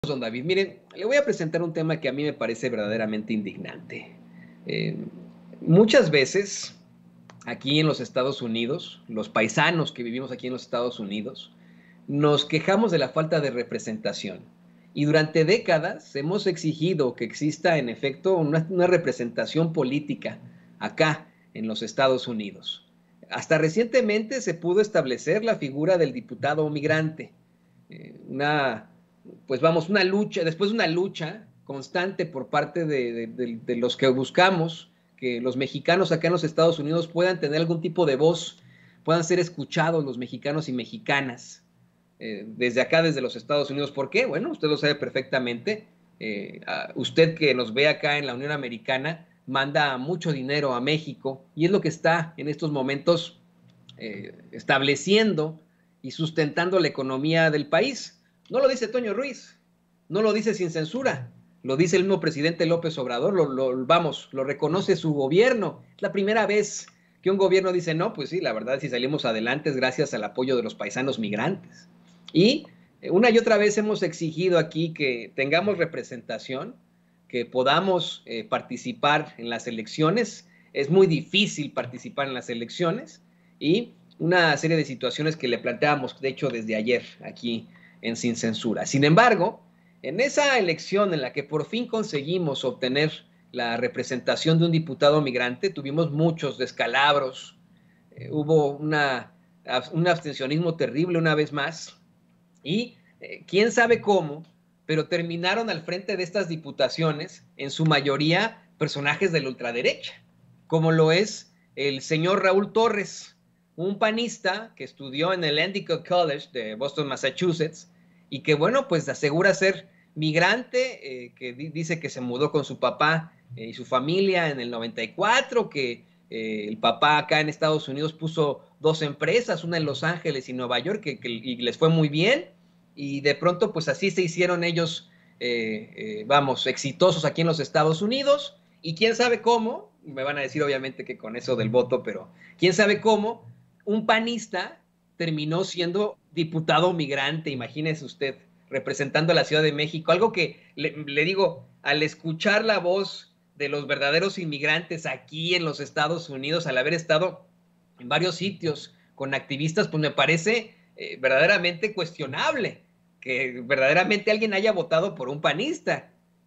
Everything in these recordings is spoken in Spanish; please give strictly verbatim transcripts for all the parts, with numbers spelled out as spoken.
Don David, miren, le voy a presentar un tema que a mí me parece verdaderamente indignante. Eh, muchas veces aquí en los Estados Unidos, los paisanos que vivimos aquí en los Estados Unidos, nos quejamos de la falta de representación. Y durante décadas hemos exigido que exista en efecto una, una representación política acá en los Estados Unidos. Hasta recientemente se pudo establecer la figura del diputado migrante, eh, una pues vamos, una lucha, después de una lucha constante por parte de, de, de, de los que buscamos que los mexicanos acá en los Estados Unidos puedan tener algún tipo de voz, puedan ser escuchados los mexicanos y mexicanas, eh, desde acá, desde los Estados Unidos. ¿Por qué? Bueno, usted lo sabe perfectamente. Eh, usted que nos ve acá en la Unión Americana manda mucho dinero a México y es lo que está en estos momentos eh, estableciendo y sustentando la economía del país. No lo dice Toño Ruiz, no lo dice sin censura, lo dice el mismo presidente López Obrador, lo, lo, vamos, lo reconoce su gobierno. Es la primera vez que un gobierno dice, no, pues sí, la verdad, si salimos adelante es gracias al apoyo de los paisanos migrantes. Y una y otra vez hemos exigido aquí que tengamos representación, que podamos eh, participar en las elecciones. Es muy difícil participar en las elecciones y una serie de situaciones que le planteamos, de hecho, desde ayer aquí en Sin Censura. Sin embargo, en esa elección en la que por fin conseguimos obtener la representación de un diputado migrante, tuvimos muchos descalabros, eh, hubo una, un abstencionismo terrible una vez más, y eh, quién sabe cómo, pero terminaron al frente de estas diputaciones, en su mayoría personajes de la ultraderecha, como lo es el señor Raúl Torres, un panista que estudió en el Endicott College de Boston, Massachusetts, y que, bueno, pues asegura ser migrante, eh, que di dice que se mudó con su papá eh, y su familia en el noventa y cuatro, que eh, el papá acá en Estados Unidos puso dos empresas, una en Los Ángeles y Nueva York, que, que y les fue muy bien, y de pronto pues así se hicieron ellos, eh, eh, vamos, exitosos aquí en los Estados Unidos, y quién sabe cómo, me van a decir obviamente que con eso del voto, pero quién sabe cómo, un panista terminó siendo diputado migrante, imagínese usted, representando a la Ciudad de México, algo que le, le digo, al escuchar la voz de los verdaderos inmigrantes aquí en los Estados Unidos, al haber estado en varios sitios con activistas, pues me parece eh, verdaderamente cuestionable que verdaderamente alguien haya votado por un panista.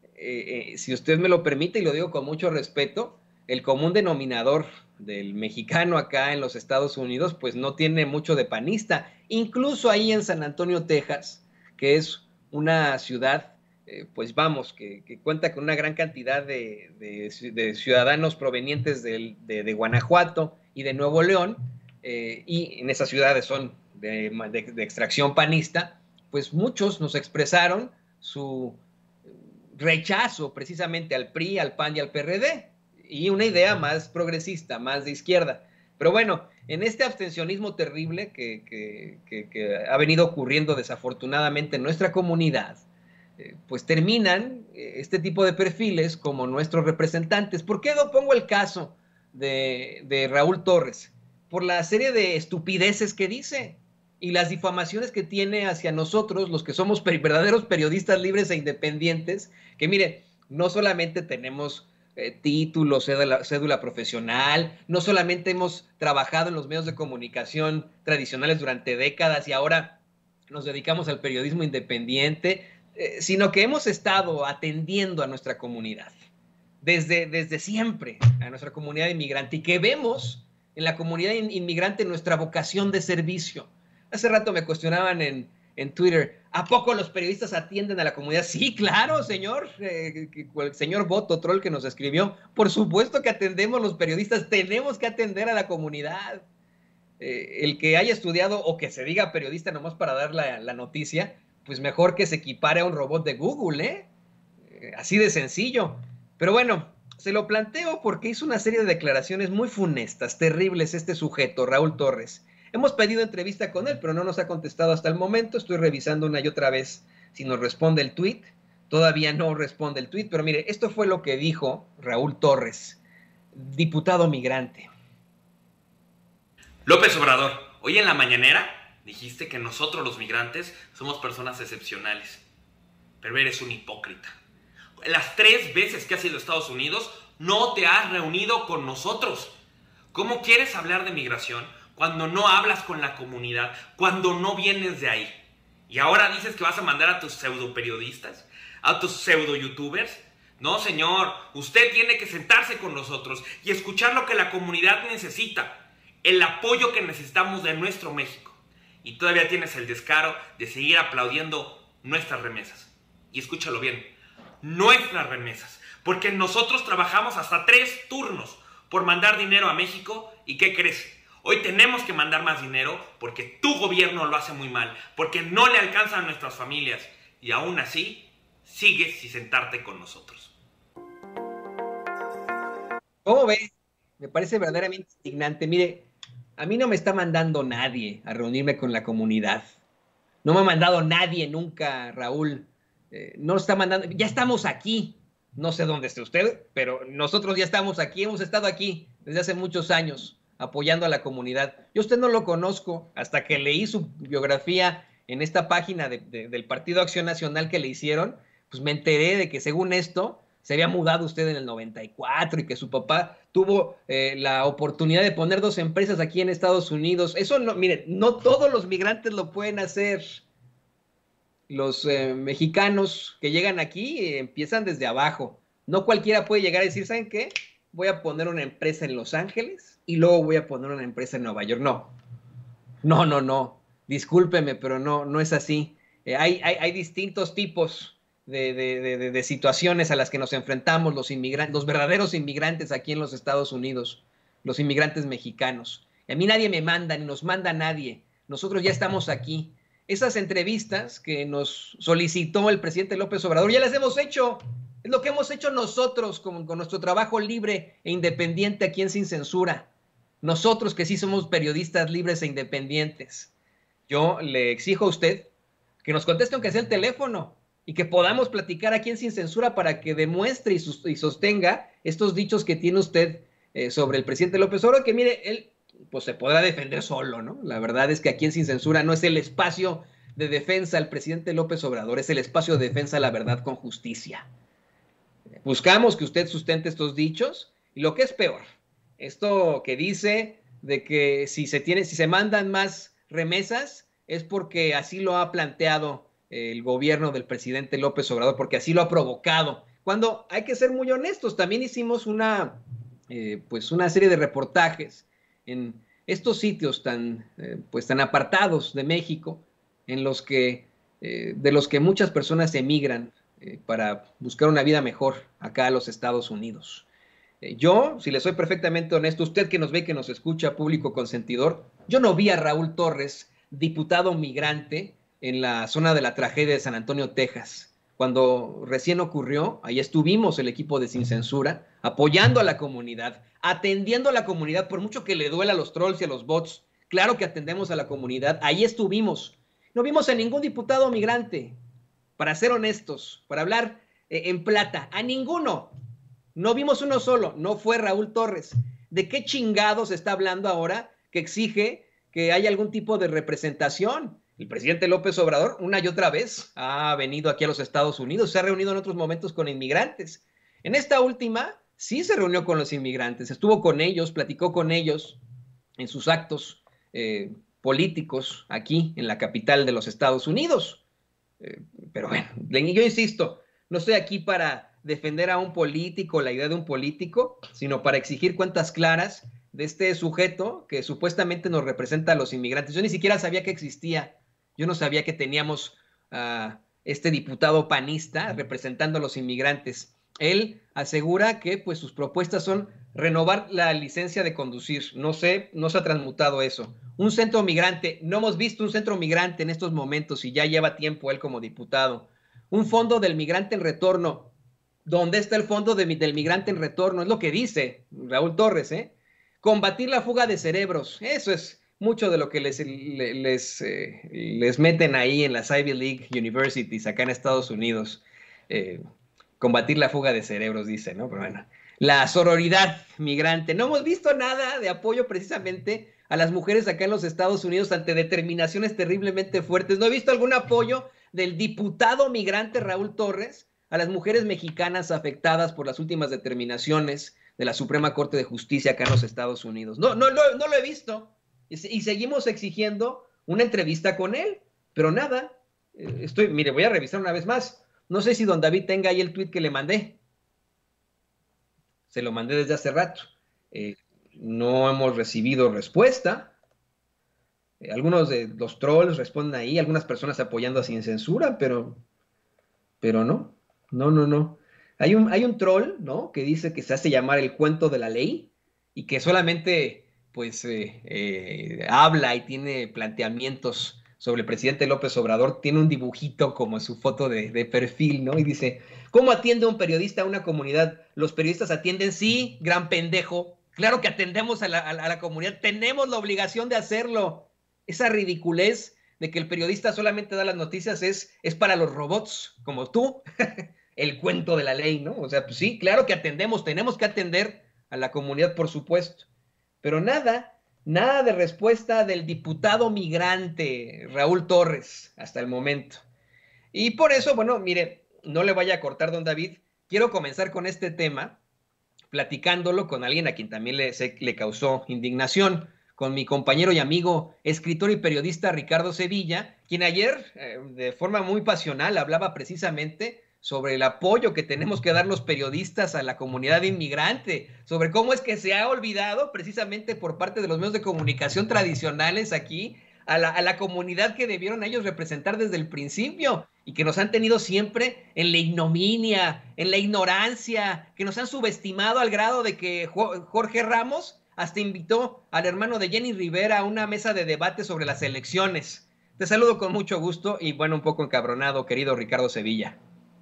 Eh, eh, si usted me lo permite, y lo digo con mucho respeto, el común denominador del mexicano acá en los Estados Unidos, pues no tiene mucho de panista. Incluso ahí en San Antonio, Texas, que es una ciudad, eh, pues vamos, que, que, cuenta con una gran cantidad de, de, de ciudadanos provenientes de, de, de Guanajuato y de Nuevo León, eh, y en esas ciudades son de, de, de extracción panista, pues muchos nos expresaron su rechazo precisamente al P R I, al P A N y al P R D, y una idea más progresista, más de izquierda. Pero bueno, en este abstencionismo terrible que, que, que, que ha venido ocurriendo desafortunadamente en nuestra comunidad, eh, pues terminan eh, este tipo de perfiles como nuestros representantes. ¿Por qué no pongo el caso de, de Raúl Torres? Por la serie de estupideces que dice y las difamaciones que tiene hacia nosotros, los que somos per verdaderos periodistas libres e independientes, que mire, no solamente tenemos eh, títulos, cédula, cédula profesional, no solamente hemos trabajado en los medios de comunicación tradicionales durante décadas y ahora nos dedicamos al periodismo independiente, eh, sino que hemos estado atendiendo a nuestra comunidad desde, desde siempre, a nuestra comunidad inmigrante, y que vemos en la comunidad inmigrante nuestra vocación de servicio. Hace rato me cuestionaban en, en Twitter, ¿a poco los periodistas atienden a la comunidad? Sí, claro, señor, eh, el señor Boto Troll que nos escribió, por supuesto que atendemos los periodistas, tenemos que atender a la comunidad. Eh, el que haya estudiado o que se diga periodista nomás para dar la, la noticia, pues mejor que se equipare a un robot de Google, ¿eh? Eh, así de sencillo. Pero bueno, se lo planteo porque hizo una serie de declaraciones muy funestas, terribles este sujeto, Raúl Torres. Hemos pedido entrevista con él, pero no nos ha contestado hasta el momento. Estoy revisando una y otra vez si nos responde el tuit. Todavía no responde el tuit, pero mire, esto fue lo que dijo Raúl Torres, diputado migrante. López Obrador, hoy en la mañanera dijiste que nosotros los migrantes somos personas excepcionales. pero eres un hipócrita. Las tres veces que has ido a Estados Unidos, no te has reunido con nosotros. ¿Cómo quieres hablar de migración cuando no hablas con la comunidad, cuando no vienes de ahí? Y ahora dices que vas a mandar a tus pseudo periodistas, a tus pseudo youtubers. No, señor, usted tiene que sentarse con nosotros y escuchar lo que la comunidad necesita, el apoyo que necesitamos de nuestro México. Y todavía tienes el descaro de seguir aplaudiendo nuestras remesas. Y escúchalo bien, nuestras remesas, porque nosotros trabajamos hasta tres turnos por mandar dinero a México. ¿Y qué crees? Hoy tenemos que mandar más dinero porque tu gobierno lo hace muy mal, porque no le alcanza a nuestras familias, y aún así sigues sin sentarte con nosotros. ¿Cómo ve? Me parece verdaderamente indignante. Mire, a mí no me está mandando nadie a reunirme con la comunidad. No me ha mandado nadie nunca, Raúl. Eh, no está mandando. Ya estamos aquí. No sé dónde esté usted, pero nosotros ya estamos aquí. Hemos estado aquí desde hace muchos años apoyando a la comunidad. Yo a usted no lo conozco hasta que leí su biografía en esta página de, de, del Partido Acción Nacional que le hicieron. Pues me enteré de que según esto se había mudado usted en el noventa y cuatro y que su papá tuvo eh, la oportunidad de poner dos empresas aquí en Estados Unidos. Eso no, mire, no todos los migrantes lo pueden hacer. Los eh, mexicanos que llegan aquí eh, empiezan desde abajo. No cualquiera puede llegar a decir, ¿saben qué? Voy a poner una empresa en Los Ángeles y luego voy a poner una empresa en Nueva York. No, no, no, no. Discúlpeme, pero no, no es así. Eh, hay, hay, hay distintos tipos de, de, de, de situaciones a las que nos enfrentamos los inmigrantes, los verdaderos inmigrantes aquí en los Estados Unidos, los inmigrantes mexicanos. Y a mí nadie me manda, ni nos manda nadie. Nosotros ya estamos aquí. Esas entrevistas que nos solicitó el presidente López Obrador, ya las hemos hecho. Es lo que hemos hecho nosotros con, con nuestro trabajo libre e independiente aquí en Sin Censura. Nosotros que sí somos periodistas libres e independientes. Yo le exijo a usted que nos conteste aunque sea el teléfono y que podamos platicar aquí en Sin Censura para que demuestre y, sus, y sostenga estos dichos que tiene usted eh, sobre el presidente López Obrador, que mire, él pues se podrá defender solo, ¿no? La verdad es que aquí en Sin Censura no es el espacio de defensa al presidente López Obrador, es el espacio de defensa a la verdad con justicia. Buscamos que usted sustente estos dichos y lo que es peor, esto que dice de que si se tiene, si se mandan más remesas es porque así lo ha planteado el gobierno del presidente López Obrador, porque así lo ha provocado. Cuando hay que ser muy honestos, también hicimos una, eh, pues una serie de reportajes en estos sitios tan, eh, pues tan apartados de México, en los que, eh, de los que muchas personas emigran eh, para buscar una vida mejor acá a los Estados Unidos. Eh, yo, si le soy perfectamente honesto, usted que nos ve, que nos escucha, público consentidor, yo no vi a Raúl Torres, diputado migrante, en la zona de la tragedia de San Antonio, Texas. Cuando recién ocurrió, ahí estuvimos el equipo de Sin Censura, apoyando a la comunidad, atendiendo a la comunidad, por mucho que le duela a los trolls y a los bots, claro que atendemos a la comunidad, ahí estuvimos. No vimos a ningún diputado migrante, para ser honestos, para hablar eh, en plata, a ninguno. No vimos uno solo, no fue Raúl Torres. ¿De qué chingados está hablando ahora que exige que haya algún tipo de representación? El presidente López Obrador una y otra vez ha venido aquí a los Estados Unidos, se ha reunido en otros momentos con inmigrantes. En esta última sí se reunió con los inmigrantes, estuvo con ellos, platicó con ellos en sus actos eh, políticos aquí en la capital de los Estados Unidos. Eh, pero bueno, yo insisto, no estoy aquí para defender a un político, la idea de un político, sino para exigir cuentas claras de este sujeto que supuestamente nos representa a los inmigrantes. Yo ni siquiera sabía que existía. Yo no sabía que teníamos a uh, este diputado panista representando a los inmigrantes. Él asegura que pues, sus propuestas son renovar la licencia de conducir. No sé, no se ha transmutado eso. Un centro migrante. No hemos visto un centro migrante en estos momentos y ya lleva tiempo él como diputado. Un fondo del migrante en retorno. ¿Dónde está el fondo de, del migrante en retorno? Es lo que dice Raúl Torres, ¿eh? Combatir la fuga de cerebros. Eso es mucho de lo que les, les, les, eh, les meten ahí en las Ivy League Universities acá en Estados Unidos. Eh, combatir la fuga de cerebros, dice, ¿no? Pero bueno, la sororidad migrante. No hemos visto nada de apoyo precisamente a las mujeres acá en los Estados Unidos ante determinaciones terriblemente fuertes. No he visto algún apoyo del diputado migrante Raúl Torres a las mujeres mexicanas afectadas por las últimas determinaciones de la Suprema Corte de Justicia acá en los Estados Unidos. No, no, no, no lo he visto. Y, y seguimos exigiendo una entrevista con él, pero nada. Estoy, mire, voy a revisar una vez más. No sé si don David tenga ahí el tweet que le mandé. Se lo mandé desde hace rato. Eh, no hemos recibido respuesta. Eh, algunos de los trolls responden ahí, algunas personas apoyando a Sin Censura, pero, pero no, no, no, no. Hay un, hay un troll, ¿no? Que dice que se hace llamar el cuento de la ley y que solamente, pues, eh, eh, habla y tiene planteamientos sobre el presidente López Obrador. Tiene un dibujito como su foto de, de perfil, ¿no? Y dice, ¿cómo atiende un periodista a una comunidad? Los periodistas atienden, sí, gran pendejo. Claro que atendemos a la, a la comunidad, tenemos la obligación de hacerlo. Esa ridiculez de que el periodista solamente da las noticias es, es para los robots, como tú, el cuento de la ley, ¿no? O sea, pues sí, claro que atendemos, tenemos que atender a la comunidad, por supuesto. Pero nada, nada de respuesta del diputado migrante Raúl Torres hasta el momento. Y por eso, bueno, mire, no le vaya a cortar, don David, quiero comenzar con este tema, platicándolo con alguien a quien también le, se, le causó indignación, con mi compañero y amigo, escritor y periodista Ricardo Sevilla, quien ayer, eh, de forma muy pasional, hablaba precisamente sobre el apoyo que tenemos que dar los periodistas a la comunidad inmigrante, sobre cómo es que se ha olvidado precisamente por parte de los medios de comunicación tradicionales aquí a la, a la comunidad que debieron ellos representar desde el principio y que nos han tenido siempre en la ignominia, en la ignorancia, que nos han subestimado al grado de que Jorge Ramos hasta invitó al hermano de Jenny Rivera a una mesa de debate sobre las elecciones. Te saludo con mucho gusto y bueno, un poco encabronado, querido Ricardo Sevilla.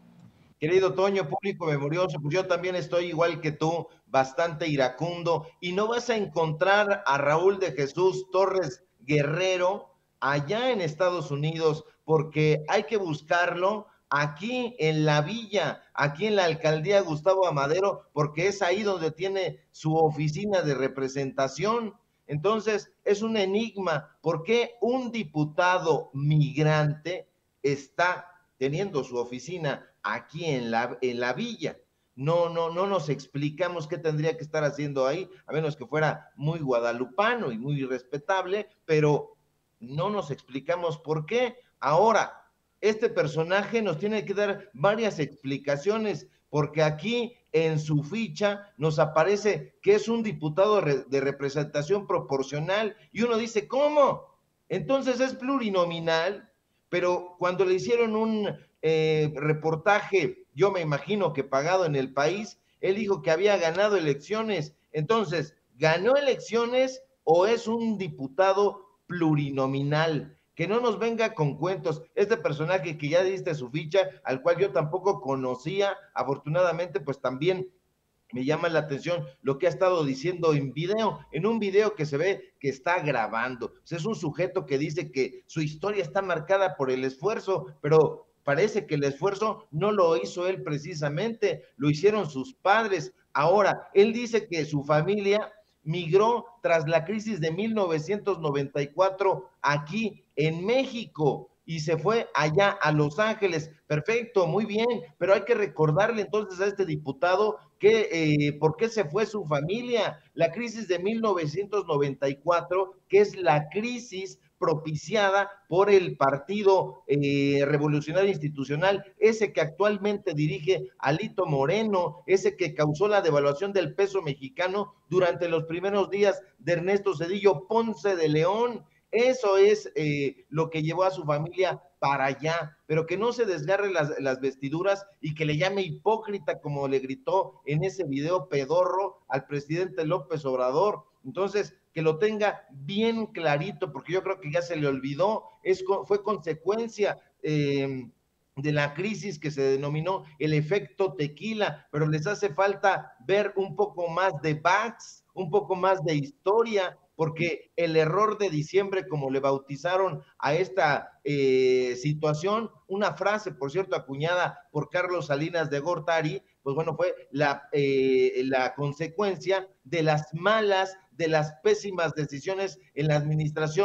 Querido Toño, público memorioso, pues yo también estoy igual que tú, bastante iracundo, y no vas a encontrar a Raúl de Jesús Torres Guerrero allá en Estados Unidos, porque hay que buscarlo aquí en la villa, aquí en la alcaldía Gustavo Amadero, porque es ahí donde tiene su oficina de representación. Entonces, es un enigma, ¿por qué un diputado migrante está teniendo su oficina aquí en la, en la villa? No, no, no nos explicamos qué tendría que estar haciendo ahí, a menos que fuera muy guadalupano y muy respetable, pero no nos explicamos por qué. Ahora, este personaje nos tiene que dar varias explicaciones, porque aquí en su ficha nos aparece que es un diputado de representación proporcional, y uno dice, ¿cómo? Entonces es plurinominal, pero cuando le hicieron un eh, reportaje, yo me imagino que pagado en el país, él dijo que había ganado elecciones. Entonces, ¿ganó elecciones o es un diputado plurinominal? Que no nos venga con cuentos. Este personaje que ya diste su ficha, al cual yo tampoco conocía, afortunadamente, pues también me llama la atención lo que ha estado diciendo en video, en un video que se ve que está grabando. O sea, es un sujeto que dice que su historia está marcada por el esfuerzo, pero parece que el esfuerzo no lo hizo él precisamente, lo hicieron sus padres. Ahora, él dice que su familia migró tras la crisis de mil novecientos noventa y cuatro aquí en México y se fue allá a Los Ángeles. Perfecto, muy bien, pero hay que recordarle entonces a este diputado que eh, por qué se fue su familia. La crisis de mil novecientos noventa y cuatro, que es la crisis propiciada por el Partido eh, Revolucionario Institucional, ese que actualmente dirige Alito Moreno, ese que causó la devaluación del peso mexicano durante los primeros días de Ernesto Zedillo Ponce de León. Eso es eh, lo que llevó a su familia para allá, pero que no se desgarre las, las vestiduras y que le llame hipócrita como le gritó en ese video pedorro al presidente López Obrador. Entonces, que lo tenga bien clarito, porque yo creo que ya se le olvidó, es, fue consecuencia eh, de la crisis que se denominó el efecto tequila, pero les hace falta ver un poco más de facts, un poco más de historia, porque el error de diciembre, como le bautizaron a esta eh, situación, una frase, por cierto, acuñada por Carlos Salinas de Gortari, pues bueno, fue la, eh, la consecuencia de las malas, de las pésimas decisiones en la administración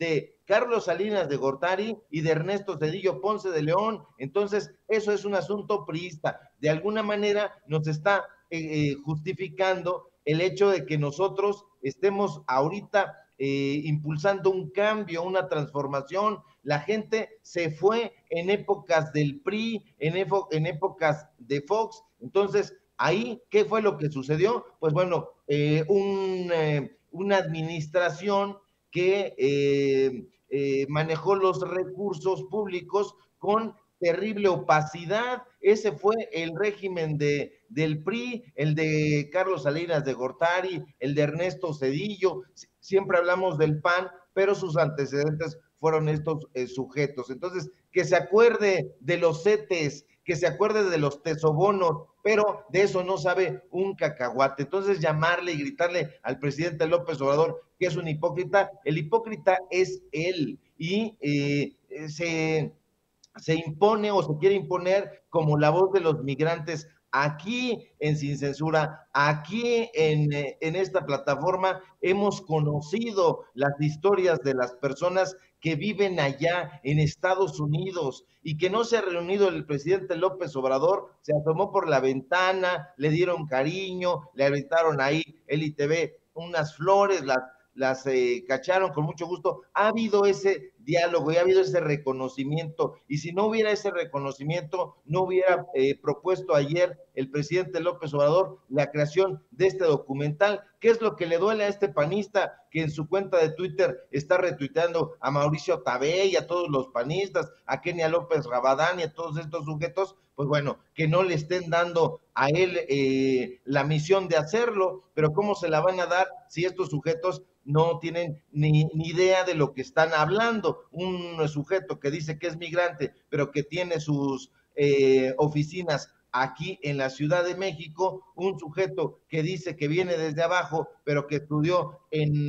de Carlos Salinas de Gortari y de Ernesto Zedillo Ponce de León. Entonces, eso es un asunto priista. De alguna manera nos está eh, eh, justificando el hecho de que nosotros estemos ahorita eh, impulsando un cambio, una transformación. La gente se fue en épocas del P R I, en, en épocas de Fox. Entonces, ahí, ¿qué fue lo que sucedió? Pues bueno, eh, un, eh, una administración que eh, eh, manejó los recursos públicos con terrible opacidad. Ese fue el régimen de, del P R I, el de Carlos Salinas de Gortari, el de Ernesto Zedillo. Siempre hablamos del P A N, pero sus antecedentes fueron estos eh, sujetos. Entonces, que se acuerde de los CETES, que se acuerde de los tesobonos, pero de eso no sabe un cacahuate. Entonces, llamarle y gritarle al presidente López Obrador que es un hipócrita, el hipócrita es él, y eh, se, se impone o se quiere imponer como la voz de los migrantes aquí en Sin Censura, aquí en, en esta plataforma. Hemos conocido las historias de las personas que viven allá en Estados Unidos y que no se ha reunido el presidente López Obrador, se asomó por la ventana, le dieron cariño, le aventaron ahí el I T V unas flores, las las eh, cacharon con mucho gusto. Ha habido ese diálogo y ha habido ese reconocimiento, y si no hubiera ese reconocimiento, no hubiera eh, propuesto ayer el presidente López Obrador la creación de este documental. ¿Qué es lo que le duele a este panista que en su cuenta de Twitter está retuiteando a Mauricio Tabé y a todos los panistas, a Kenia López Rabadán y a todos estos sujetos? Pues bueno, que no le estén dando a él eh, la misión de hacerlo, pero ¿cómo se la van a dar si estos sujetos no tienen ni, ni idea de lo que están hablando? Un sujeto que dice que es migrante, pero que tiene sus eh, oficinas aquí en la Ciudad de México, un sujeto que dice que viene desde abajo, pero que estudió en,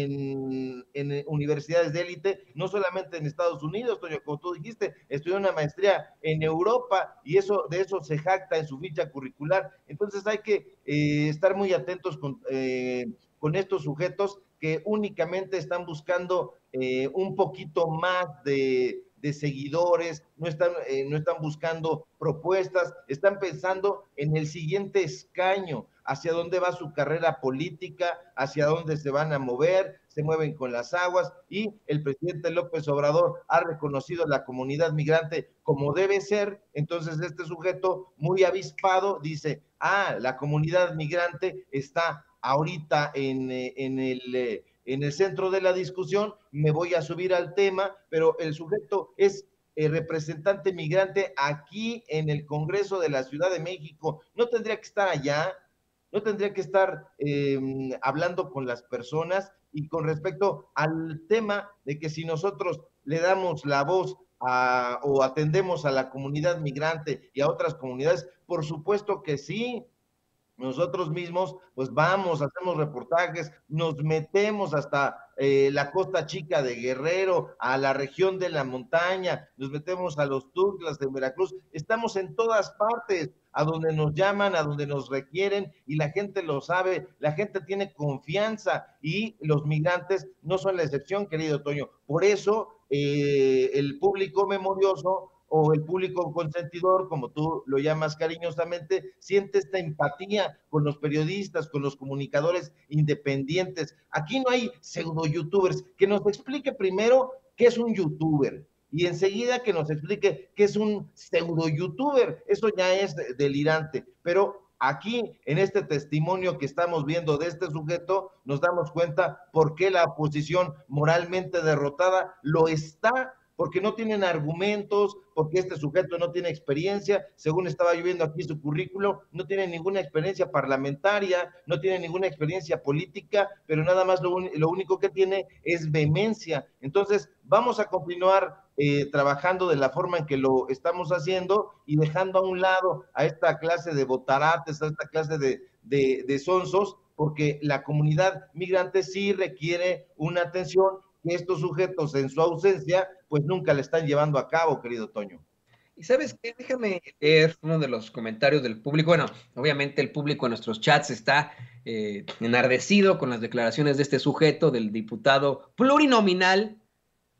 en, en universidades de élite, no solamente en Estados Unidos, como tú dijiste, estudió una maestría en Europa, y eso de eso se jacta en su ficha curricular. Entonces hay que eh, estar muy atentos con, eh, con estos sujetos que únicamente están buscando eh, un poquito más de de seguidores, no están, eh, no están buscando propuestas, están pensando en el siguiente escaño, hacia dónde va su carrera política, hacia dónde se van a mover, se mueven con las aguas, y el presidente López Obrador ha reconocido a la comunidad migrante como debe ser. Entonces este sujeto muy avispado dice, ah, la comunidad migrante está ahorita en, en el... en el centro de la discusión, me voy a subir al tema, pero el sujeto es el representante migrante aquí en el Congreso de la Ciudad de México. No tendría que estar allá, no tendría que estar eh, hablando con las personas. Y con respecto al tema de que si nosotros le damos la voz a, o atendemos a la comunidad migrante y a otras comunidades, por supuesto que sí. Nosotros mismos, pues vamos, hacemos reportajes, nos metemos hasta eh, la Costa Chica de Guerrero, a la región de la montaña, nos metemos a los Tuxtlas de Veracruz, estamos en todas partes, a donde nos llaman, a donde nos requieren, y la gente lo sabe, la gente tiene confianza, y los migrantes no son la excepción, querido Toño. Por eso eh, el público memorioso, o el público consentidor, como tú lo llamas cariñosamente, siente esta empatía con los periodistas, con los comunicadores independientes. Aquí no hay pseudo youtubers. Que nos explique primero qué es un youtuber, y enseguida que nos explique qué es un pseudo youtuber. Eso ya es delirante, pero aquí, en este testimonio que estamos viendo de este sujeto, nos damos cuenta por qué la oposición moralmente derrotada lo está, porque no tienen argumentos, porque este sujeto no tiene experiencia, según estaba yo viendo aquí su currículo, no tiene ninguna experiencia parlamentaria, no tiene ninguna experiencia política, pero nada más lo, lo único que tiene es vehemencia. Entonces, vamos a continuar eh, trabajando de la forma en que lo estamos haciendo, y dejando a un lado a esta clase de botarates, a esta clase de, de, de sonsos, porque la comunidad migrante sí requiere una atención que estos sujetos en su ausencia pues nunca le están llevando a cabo, querido Toño. Y ¿sabes qué? Déjame leer uno de los comentarios del público. Bueno, obviamente el público en nuestros chats está eh, enardecido con las declaraciones de este sujeto, del diputado plurinominal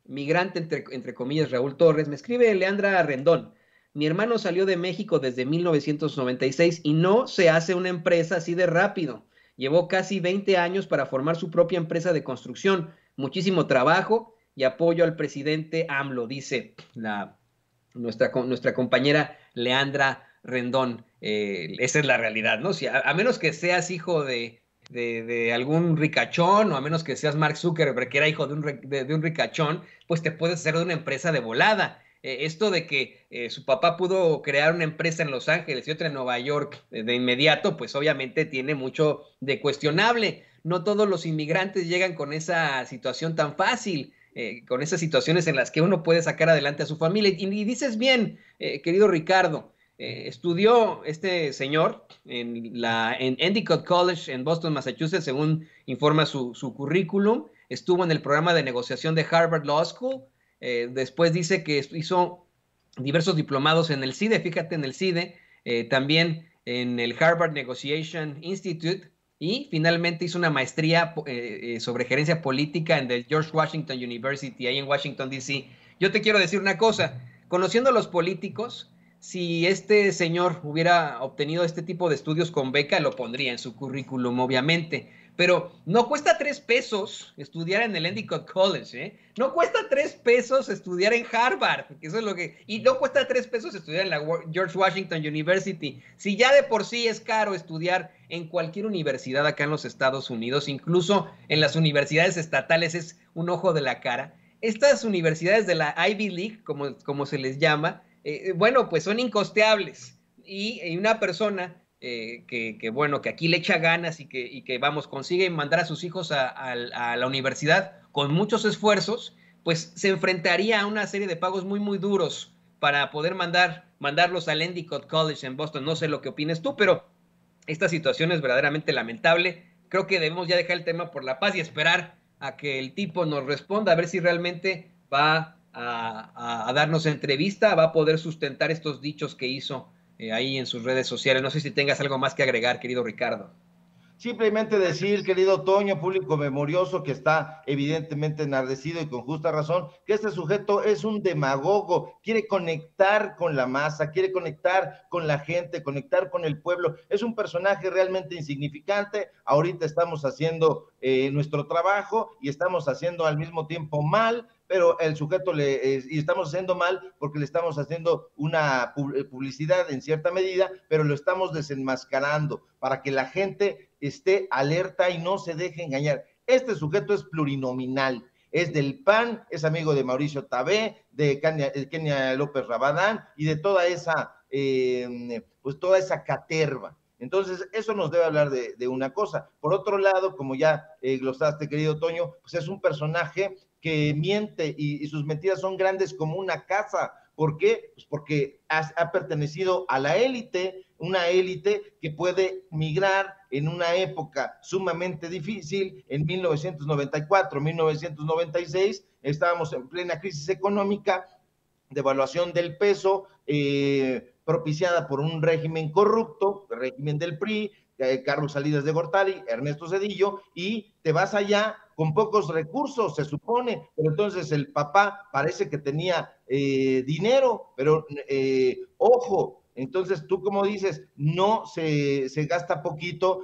migrante, entre, entre comillas, Raúl Torres, me escribe Leandra Rendón. Mi hermano salió de México desde mil novecientos noventa y seis y no se hace una empresa así de rápido. Llevó casi veinte años para formar su propia empresa de construcción. Muchísimo trabajo y apoyo al presidente AMLO, dice la, nuestra, nuestra compañera Leandra Rendón. Eh, esa es la realidad, ¿no? Si a, a menos que seas hijo de, de, de algún ricachón, o a menos que seas Mark Zuckerberg, que era hijo de un, de, de un ricachón, pues te puedes hacer de una empresa de volada. Eh, esto de que eh, su papá pudo crear una empresa en Los Ángeles y otra en Nueva York eh, de inmediato, pues obviamente tiene mucho de cuestionable. No todos los inmigrantes llegan con esa situación tan fácil, eh, con esas situaciones en las que uno puede sacar adelante a su familia. Y, y dices bien, eh, querido Ricardo, Eh, estudió este señor en, la, en Endicott College en Boston, Massachusetts, según informa su, su currículum. Estuvo en el programa de negociación de Harvard Law School. Eh, después dice que hizo diversos diplomados en el CIDE, fíjate, en el CIDE, eh, también en el Harvard Negotiation Institute, y finalmente hizo una maestría eh, sobre gerencia política en el George Washington University, ahí en Washington, D C Yo te quiero decir una cosa, conociendo a los políticos, si este señor hubiera obtenido este tipo de estudios con beca, lo pondría en su currículum, obviamente. Pero no cuesta tres pesos estudiar en el Endicott College, ¿eh? No cuesta tres pesos estudiar en Harvard, porque eso es lo que... Y no cuesta tres pesos estudiar en la George Washington University. Si ya de por sí es caro estudiar en cualquier universidad acá en los Estados Unidos, incluso en las universidades estatales es un ojo de la cara. Estas universidades de la Ivy League, como, como se les llama, Eh, bueno, pues son incosteables, y, y una persona eh, que, que, bueno, que aquí le echa ganas y que, y que vamos, consigue mandar a sus hijos a, a, a la universidad con muchos esfuerzos, pues se enfrentaría a una serie de pagos muy, muy duros para poder mandar, mandarlos al Endicott College en Boston. No sé lo que opines tú, pero esta situación es verdaderamente lamentable. Creo que debemos ya dejar el tema por la paz y esperar a que el tipo nos responda, a ver si realmente va A, a, a darnos entrevista, va a poder sustentar estos dichos que hizo eh, ahí en sus redes sociales. No sé si tengas algo más que agregar, querido Ricardo. Simplemente decir, querido Toño, público memorioso, que está evidentemente enardecido y con justa razón, que este sujeto es un demagogo, quiere conectar con la masa, quiere conectar con la gente, conectar con el pueblo. Es un personaje realmente insignificante. Ahorita estamos haciendo eh, nuestro trabajo y estamos haciendo al mismo tiempo mal, pero el sujeto le, eh, y estamos haciendo mal porque le estamos haciendo una publicidad en cierta medida, pero lo estamos desenmascarando para que la gente esté alerta y no se deje engañar. Este sujeto es plurinominal, es del P A N, es amigo de Mauricio Tabé, de Kenia, Kenia López Rabadán y de toda esa, eh, pues toda esa caterva. Entonces, eso nos debe hablar de, de una cosa. Por otro lado, como ya eh, glosaste, querido Toño, pues es un personaje que miente y, y sus mentiras son grandes como una casa. ¿Por qué? Pues porque ha, ha pertenecido a la élite, una élite que puede migrar en una época sumamente difícil. En mil novecientos noventa y cuatro, mil novecientos noventa y seis, estábamos en plena crisis económica, devaluación del peso, eh, propiciada por un régimen corrupto, el régimen del P R I, eh, Carlos Salinas de Gortari, Ernesto Zedillo, y te vas allá con pocos recursos, se supone, pero entonces el papá parece que tenía eh, dinero, pero eh, ojo, entonces tú como dices, no se, se gasta poquito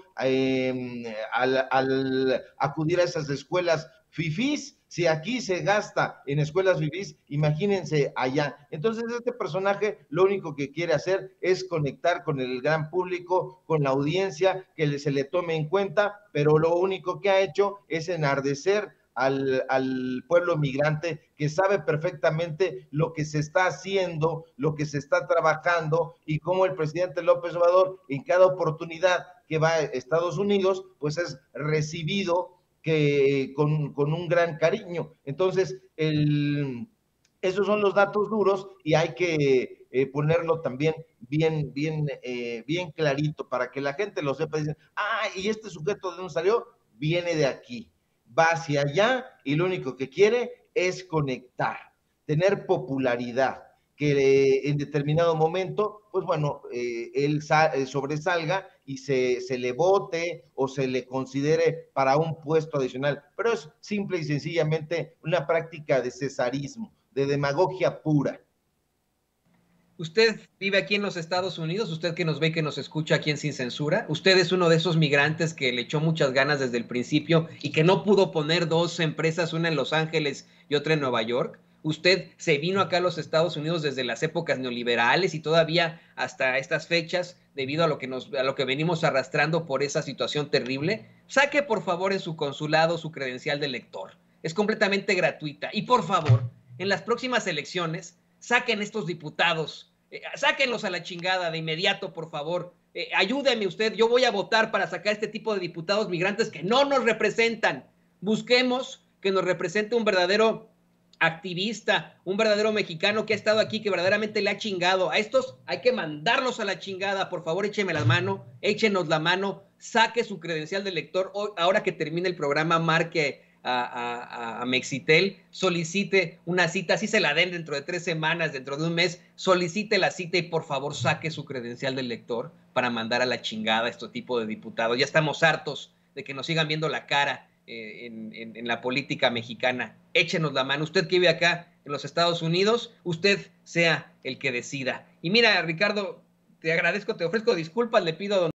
eh, al, al acudir a esas escuelas fifís. Si aquí se gasta en escuelas fifís, imagínense allá. Entonces este personaje lo único que quiere hacer es conectar con el gran público, con la audiencia, que se le tome en cuenta, pero lo único que ha hecho es enardecer Al, al pueblo migrante, que sabe perfectamente lo que se está haciendo, lo que se está trabajando, y cómo el presidente López Obrador en cada oportunidad que va a Estados Unidos, pues es recibido que con, con un gran cariño. Entonces, el, esos son los datos duros y hay que eh, ponerlo también bien, bien, eh, bien clarito para que la gente lo sepa. Dicen, ah, ¿y este sujeto de dónde salió? Viene de aquí. Va hacia allá y lo único que quiere es conectar, tener popularidad, que en determinado momento, pues bueno, eh, él sobresalga y se, se le vote o se le considere para un puesto adicional. Pero es simple y sencillamente una práctica de cesarismo, de demagogia pura. Usted vive aquí en los Estados Unidos, usted que nos ve, que nos escucha aquí en Sin Censura, usted es uno de esos migrantes que le echó muchas ganas desde el principio y que no pudo poner dos empresas, una en Los Ángeles y otra en Nueva York. Usted se vino acá a los Estados Unidos desde las épocas neoliberales y todavía hasta estas fechas, debido a lo que nos, a lo que venimos arrastrando por esa situación terrible. Saque por favor en su consulado su credencial de elector. Es completamente gratuita. Y por favor, en las próximas elecciones, saquen estos diputados, eh, sáquenlos a la chingada de inmediato, por favor. Eh, ayúdeme usted, yo voy a votar para sacar este tipo de diputados migrantes que no nos representan. Busquemos que nos represente un verdadero activista, un verdadero mexicano que ha estado aquí, que verdaderamente le ha chingado. A estos hay que mandarlos a la chingada. Por favor, écheme la mano, échenos la mano, saque su credencial de elector. Ahora que termine el programa, marque a, a, a Mexitel, solicite una cita, así se la den dentro de tres semanas, dentro de un mes, solicite la cita y por favor saque su credencial de elector para mandar a la chingada a este tipo de diputados. Ya estamos hartos de que nos sigan viendo la cara En, en, en la política mexicana. Échenos la mano. Usted que vive acá en los Estados Unidos, usted sea el que decida. Y mira, Ricardo, te agradezco, te ofrezco disculpas, le pido a don